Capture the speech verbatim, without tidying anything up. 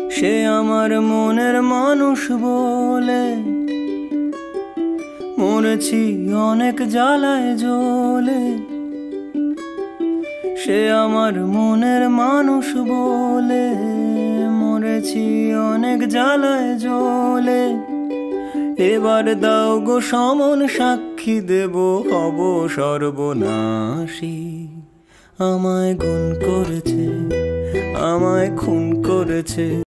সে আমার মনের মানুষ বলে মরেছি অনেক জ্বালায় জ্বলে। সে আমার মনের মানুষ বলে মরেছি অনেক জ্বালায় জ্বলে। এবার দাও গো সমন সাক্ষী দেব হব সর্বনাশী। আমায় গুণ করেছে, আমায় খুন করেছে।